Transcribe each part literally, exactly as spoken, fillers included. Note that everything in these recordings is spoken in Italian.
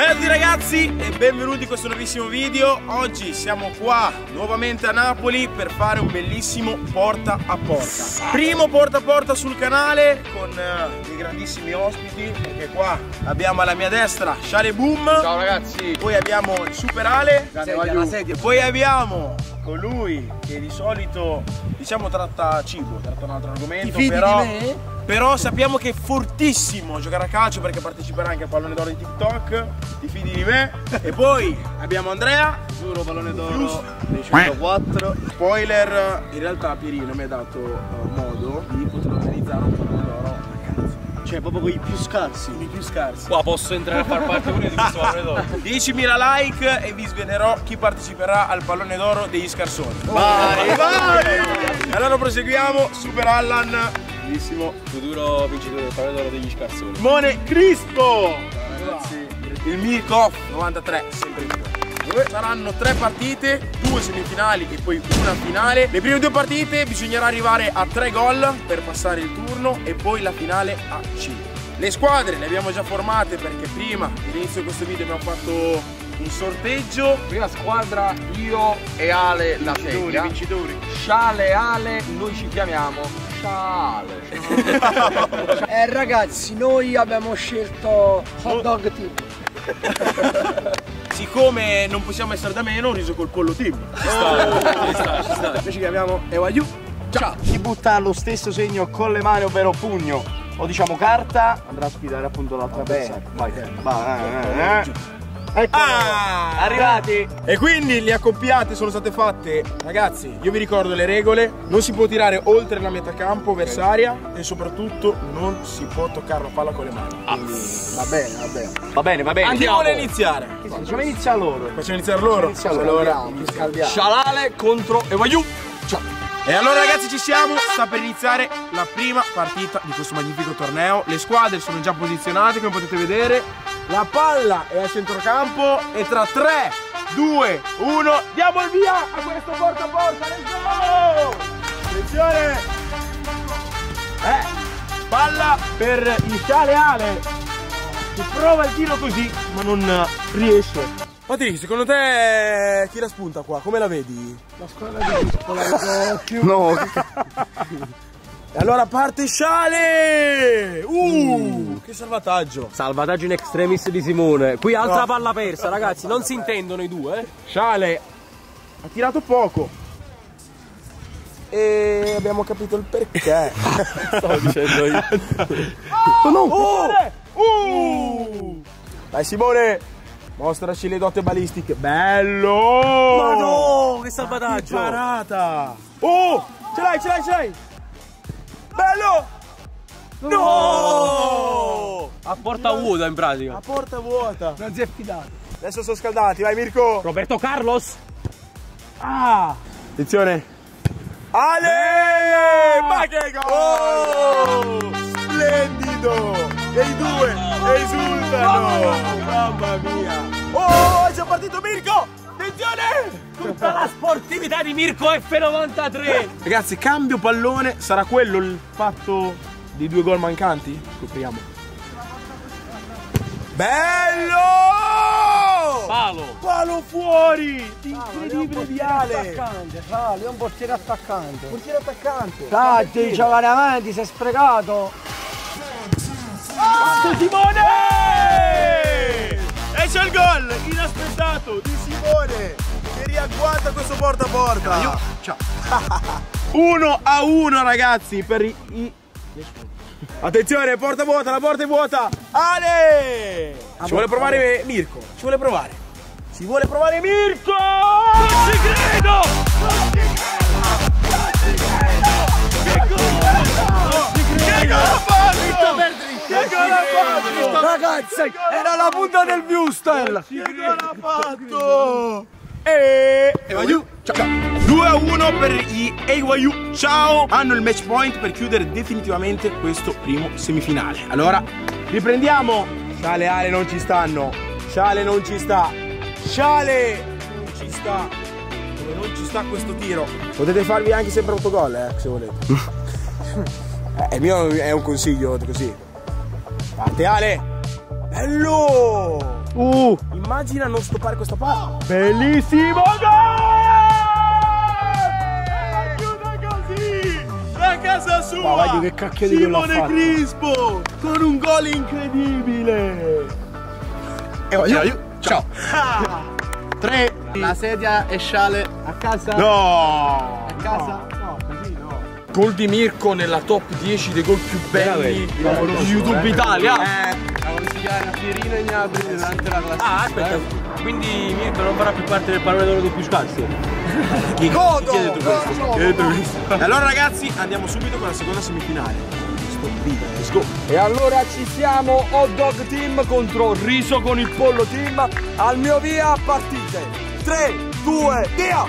Bella ragazzi e benvenuti in questo nuovissimo video. Oggi siamo qua nuovamente a Napoli per fare un bellissimo porta a porta. Primo porta a porta sul canale con uh, dei grandissimi ospiti, perché qua abbiamo alla mia destra Shale Boom. Ciao ragazzi. Poi abbiamo il Super Ale. Sedia, Poi abbiamo colui che di solito diciamo tratta cibo, tratta un altro argomento. Ti fidi però... di me? Però sappiamo che è fortissimo giocare a calcio perché parteciperà anche al pallone d'oro di TikTok. Ti fidi di me? E poi abbiamo Andrea, Giuro pallone d'oro dei centoquattro. Spoiler, in realtà Pierino mi ha dato uh, modo di poter organizzare un pallone d'oro a cazzo. Cioè proprio con i più scarsi. I più scarsi. Qua posso entrare a far parte pure di questo pallone d'oro. diecimila like e vi svelerò chi parteciperà al pallone d'oro degli scarsoni. Vai, vai! Allora proseguiamo, Super Allan. Bellissimo. Futuro vincitore del pallone d'oro degli scarsoni. Simone Crispo. Ragazzi, Il Mirko novantatré, sempre in due. Saranno tre partite, due semifinali e poi una finale. Le prime due partite bisognerà arrivare a tre gol per passare il turno e poi la finale a cinque. Le squadre le abbiamo già formate perché prima, all'inizio di questo video, abbiamo fatto un sorteggio. prima squadra io e Ale la Vincitori, sedia. vincitori. Sciale e Ale, noi ci chiamiamo Sciale. Eh ragazzi, noi abbiamo scelto Hot Dog Team. Siccome non possiamo essere da meno, ho riso col pollo team. Ci sta, ci sta, ci sta. Noi ci chiamiamo Ewayu. Ciao. Chi butta lo stesso segno con le mani, ovvero pugno o diciamo carta, andrà a sfidare appunto l'altra avversario. Vai, vai, eh, eh. Ecco, Ah! arrivati. E quindi le accoppiate sono state fatte. Ragazzi, io vi ricordo le regole: non si può tirare oltre la metà campo avversaria e soprattutto non si può toccare la palla con le mani. Quindi, Va bene, va bene. Va bene, va bene. andiamo a iniziare. Facciamo iniziare loro. Facciamo iniziare loro. Iniziamo, allora, scaldiamo. Scialale contro Ewayu. Ciao. e allora ragazzi ci siamo, sta per iniziare la prima partita di questo magnifico torneo. Le squadre sono già posizionate come potete vedere. La palla è a centrocampo e tra tre, due, uno diamo il via a questo porta a porta. Let's go! Attenzione! Eh, palla per il Shale Ale che prova il tiro così ma non riesce. Patri, secondo te chi la spunta qua? Come la vedi? La squadra di Crispo la più. No. E allora parte Shale! Uh, che salvataggio! Salvataggio in extremis di Simone. Qui altra No. palla persa, ragazzi. Non si intendono i due, eh. Shale ha tirato poco e abbiamo capito il perché. Stavo dicendo io. Oh, no! Oh! Uh! Dai Simone, mostraci le dote balistiche. Bello! Ma no, che salvataggio! Che parata! Oh! Ce l'hai, ce l'hai, ce l'hai! Bello! No! A porta vuota in pratica. A porta vuota. Non si è fidato. Adesso sono scaldati, vai Mirko! Roberto Carlos. Ah! Attenzione! Ale! Ma che gol! Splendido! E i due esultano! Mamma mia! Oh, è già partito Mirko! Attenzione! Tutta la sportività di Mirko F novantatré. Ragazzi, cambio pallone, sarà quello il fatto di due gol mancanti? Scopriamo. Bello! Palo. Palo fuori! Incredibile di Ale! Attaccante, Sale, è un portiere attaccante. Portiere attaccante! Dai, devi giocare avanti, si è sprecato. Fatto Simone! E c'è il gol inaspettato di Simone che riagguanta questo porta a porta. Ciao. uno a uno ragazzi per i... i... Attenzione, porta vuota, la porta è vuota. Ale! Ci vuole provare Mirko, ci vuole provare. Ci vuole provare Mirko! Non ci credo! Non ci credo! Che gol ha fatto! Che gol ha fatto! Ragazzi, era la punta del Viewstel. Che gol ha fatto! E Ewayu, ciao. due a uno per gli Ewayu, ciao. Hanno il match point per chiudere definitivamente questo primo semifinale. Allora, riprendiamo. Shale e Ale non ci stanno. Shale non ci sta. Shale non ci sta. Come non ci sta questo tiro. Potete farvi anche sempre autogol, eh, se volete. eh, il mio è un consiglio così. Parte Ale. Bello! Uh, Immagina non stoppare questa palla. bellissimo gol! E chiude così da casa sua. Ma guardi che cacchio di gol ha Simone fatto. Crispo con un gol incredibile. E voglio. Ciao. tre. La sedia e sciale a casa. No. A casa? No, così no. Gol di Mirko nella top dieci dei gol più belli di YouTube Italia. Eh, avevo studiato a Pierino e Gnabry durante la classe. Ah, aspetta, quindi Mirko non farà più parte del pallone d'oro dei più scarsi. Chi, Godo! chi ha detto questo? Chi ha detto questo? E allora ragazzi andiamo subito con la seconda semifinale. Let's go. E allora ci siamo, Hot Dog Team contro Riso con il Pollo Team. Al mio via, partite. tre, due, via!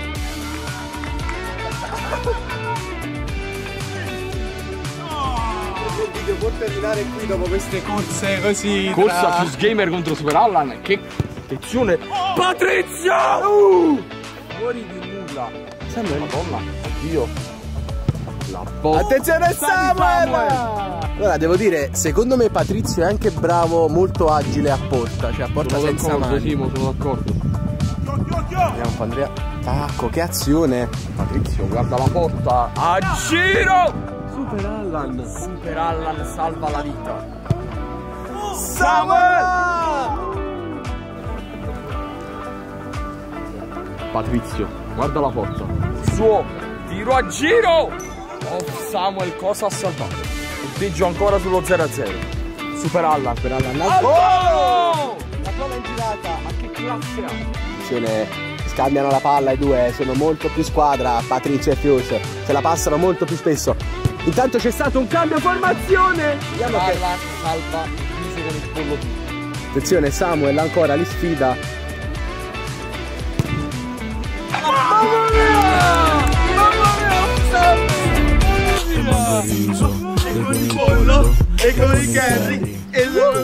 Il video può terminare qui dopo queste corse così. Corsa tra- Fuse Gamer contro Super Allan. Che attenzione! Patrizio! Uh! Fuori di nulla. Madonna, oddio. La botta. Attenzione Samuel! Allora devo dire, secondo me Patrizio è anche bravo, molto agile a porta, cioè a porta Sono senza d'accordo, mani. Simo, sono d'accordo. Vediamo un po' Andrea. Tacco, che azione! Patrizio, guarda la porta. A giro! Super Allan. Super Allan salva la vita. Samuel! Patrizio, guarda la porta. Suo tiro a giro. Oh, Samuel cosa ha salvato? Punteggio ancora sullo zero a zero. Super Allan. Per Allan Al volo! La palla in girata. Ma che classe ha? Attenzione, scambiano la palla i due, sono molto più squadra, Patrizio e Fuse, se la passano molto più spesso. Intanto c'è stato un cambio formazione. Vediamo che... Allan salva il Riso con il Pollo Team. Attenzione, Samuel ancora li sfida. Con il pollo e con i carri e loro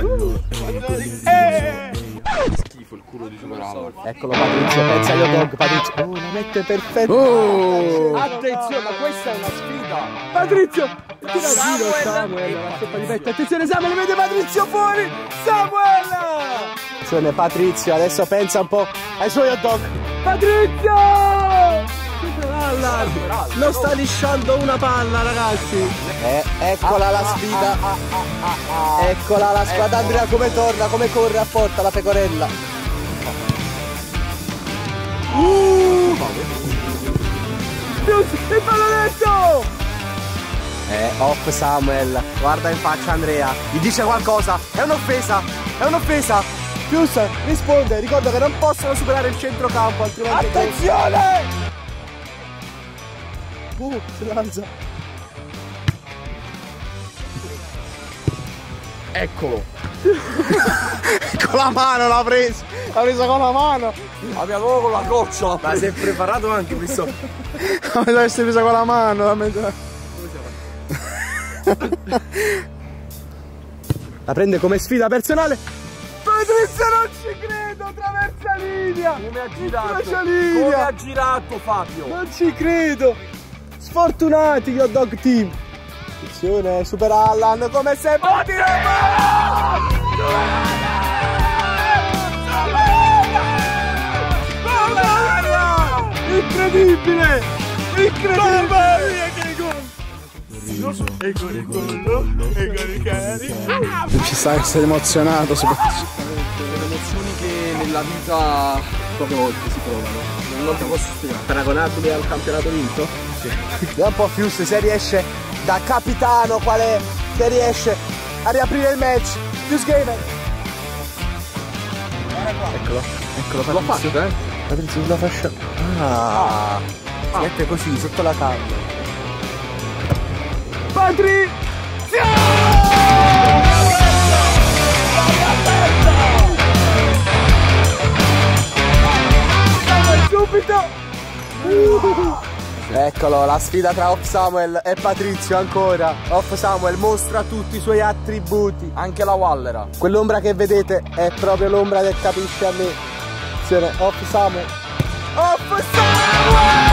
Schifo il culo di Super Allan. Eccolo Patrizio, pensa io dog, Patrizio. Oh, la mette perfetta. Oh! Attenzione, ma questa è una sfida. Patrizio! Tira Samuel giro Samuel, la stoppa di petto. Attenzione Samuel, vede Patrizio fuori! Samuel! Attenzione Patrizio, adesso pensa un po' ai suoi hot dog. Patrizio! Lo sta lisciando una palla ragazzi. Eh, eccola la sfida. Eccola la squadra. Andrea come torna, come corre a porta la pecorella. Uh! Il pallonetto! Eh, off Samuel, guarda in faccia Andrea, gli dice qualcosa, è un'offesa, è un'offesa. Pius risponde, ricorda che non possono superare il centrocampo, altrimenti... Attenzione! Uh, si alza. Eccolo. Con la mano l'ha preso, l'ha preso con la mano. Abbiamo con la goccia. Ma sei preparato anche questo? Come deve essere presa con la mano, la metà. La prende come sfida personale. Patrizio non ci credo, attraversa linea. Come ha girato? Attraversa Come linea. ha girato Fabio? Non ci credo. Sfortunati gli hot dog team. Attenzione, Super Allan come sempre. Oh, incredibile! Incredibile! E con il pollo e con i cari. Ci sta essere emozionato soprattutto. Delle emozioni che nella vita poche volte si provano. Non ti posso spiegare. Paragonabili al campionato vinto? Sì. Vediamo un po' Fuse se riesce da capitano, quale se riesce a riaprire il match. Fuse Gamer. Eccolo, eccolo L'ho Patrizio. fatto, eh? Patrizio sulla fascia. Ah, si mette così sotto la tavola. Patrizio! Subito! Uh. Eccolo, la sfida tra Off Samuel e Patrizio ancora. Off Samuel mostra tutti i suoi attributi. Anche la Wallera. Quell'ombra che vedete è proprio l'ombra che capisce a me. Attenzione, Off Samuel. Off Samuel!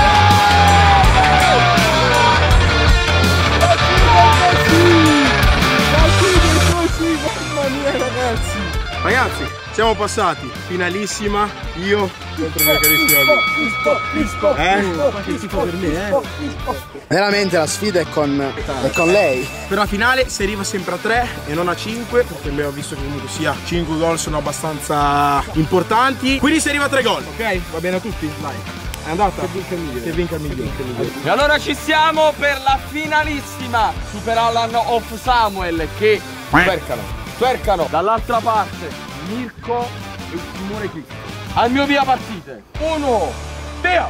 La chiude così, mamma mia ragazzi. Ragazzi, siamo passati, finalissima, io contro il mio carissimo amico. Eh? Veramente la sfida è con, è con lei. Per la finale si arriva sempre a tre e non a cinque, perché abbiamo visto che comunque sia cinque gol sono abbastanza importanti. Quindi si arriva a tre gol, ok? Va bene a tutti? Vai. È andata? Che vinca il migliore. Che vinca il migliore. E allora ci siamo per la finalissima Super Allan of Samuel che twercano, twercano dall'altra parte Mirko e Simone Cristo. Al mio via partite. Uno, via!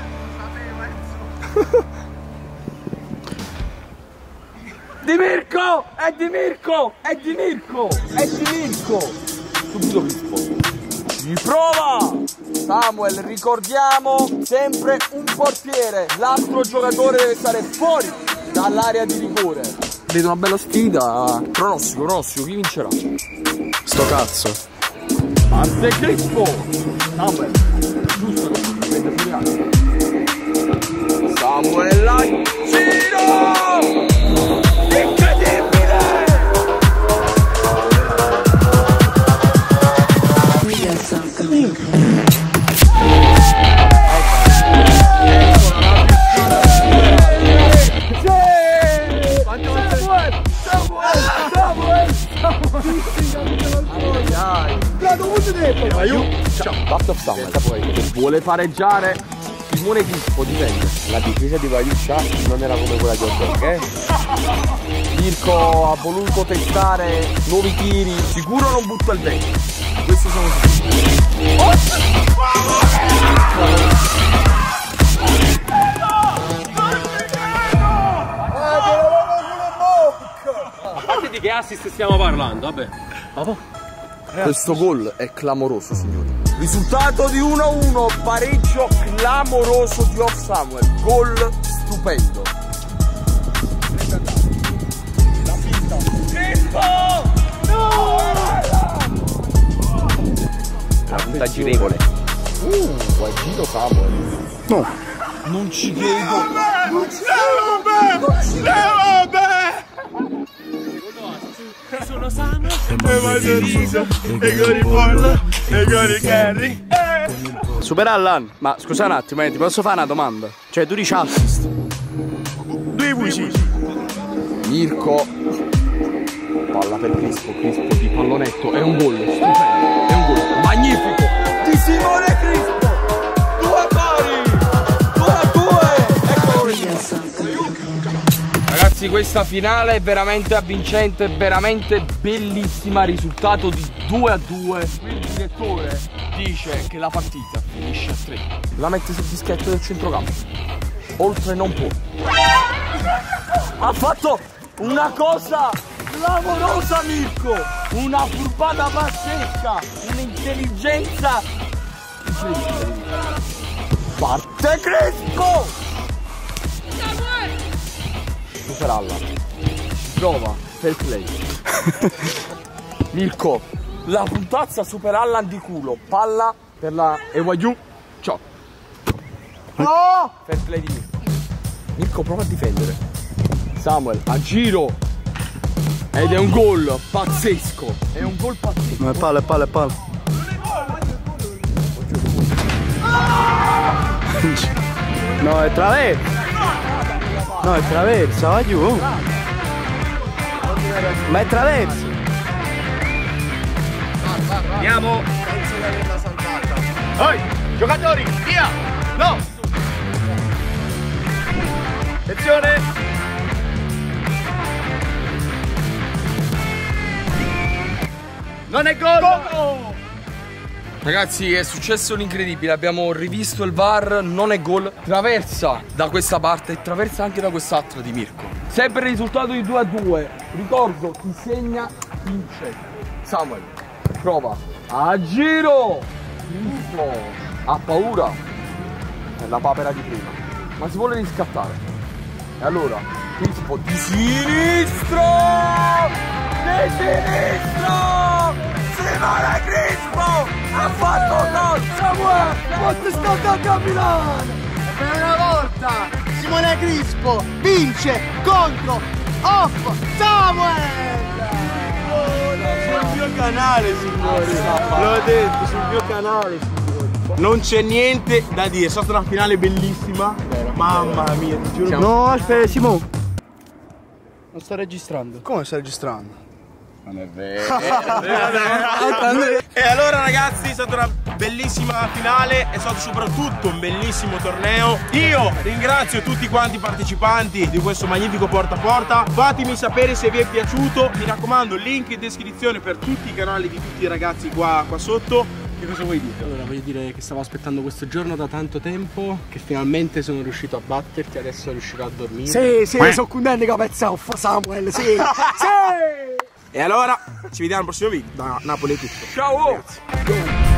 Di Mirko! È di Mirko! È di Mirko! È di Mirko! Subito Cristo. Ci prova! Samuel, ricordiamo sempre un portiere, l'altro giocatore deve stare fuori dall'area di rigore. Vedo una bella sfida. Pronostico, pronostico, chi vincerà? Sto cazzo. Parte Crispo! Samuel, giusto che si prende fuori. Samuel a giro! Incredibile! Basta of Samuel, che vuole pareggiare Simone Crispo difende. La difesa di Vaiuccia non era come quella di Odek, eh? Mirko ha voluto testare nuovi tiri, sicuro non butta il vento. Questo sono sicuro. A parte di che assist stiamo parlando, vabbè. Questo gol è clamoroso, signori. Risultato di uno a uno, pareggio clamoroso di Of Samuel. Gol stupendo. La finta. Crispo! No! La punta girevole. Uh, guai giro Samuel. No. Non ci credo. Non ci credo. Vabbè! Sono sano E vai sorriso, e con il pollo, e con il carry. Super Allan, ma scusa un attimo, eh, ti posso fare una domanda? Cioè, tu dici assist? Due buci. Mirko. Palla per Crispo, Crispo di pallonetto. È un gol, stupendo. È un gol magnifico di Simone Crispo. Due pari. Due a due. Eccolo. Ragazzi, questa finale è veramente avvincente, veramente bellissima, risultato di due a due. Il direttore dice che la partita finisce a tre. La mette sul dischetto del centrocampo. Oltre non può. Ha fatto una cosa clamorosa Mirko, una furbata pazzesca, un'intelligenza incredibile. Parte Crispo! Super Allan prova fair play. Mirko, la puntazza Super Allan di culo, palla per la Ewaiu. Ciao. Oh! Fair play di Mirko. Mirko prova a difendere. Samuel a giro ed è un gol pazzesco. È un gol pazzesco. No, è palla, è palla, è palla. No, è traversa. No, è traversa, va giù. Ma è traversa. Andiamo. Oi, giocatori, via. No. Attenzione. Non è gol. Ragazzi, è successo l'incredibile, abbiamo rivisto il V A R, non è gol. Traversa da questa parte e traversa anche da quest'altra di Mirko. Sempre il risultato di due a due. Ricordo, chi segna vince. Samuel prova a giro. Crispo ha paura. È la papera di prima, ma si vuole riscattare. E allora Crispo di sinistro. Di sinistro. Simone Crispo ha fatto gol! Samuel! Quanto sta andando a Milano! Per una volta Simone Crispo vince contro Of Samuel! sul mio canale, signori. L'ho detto, sul mio canale, signori. Non c'è niente da dire, è stata una finale bellissima. Mamma mia, ti giuro. No, aspetta, Simo. Non sto registrando. Come stai registrando? Non è vero. E allora ragazzi, è stata una bellissima finale, è stato soprattutto un bellissimo torneo. Io ringrazio tutti quanti i partecipanti di questo magnifico porta a porta. Fatemi sapere se vi è piaciuto, mi raccomando, link in descrizione per tutti i canali di tutti i ragazzi qua, qua sotto. Che cosa vuoi dire? Allora voglio dire che stavo aspettando questo giorno da tanto tempo, che finalmente sono riuscito a batterti, adesso riuscirò a dormire. Sì, sì, sono contento che pezza off, Samuel, sì, sì! E allora ci vediamo al prossimo video. Da Napoli è tutto. Ciao! Ragazzi.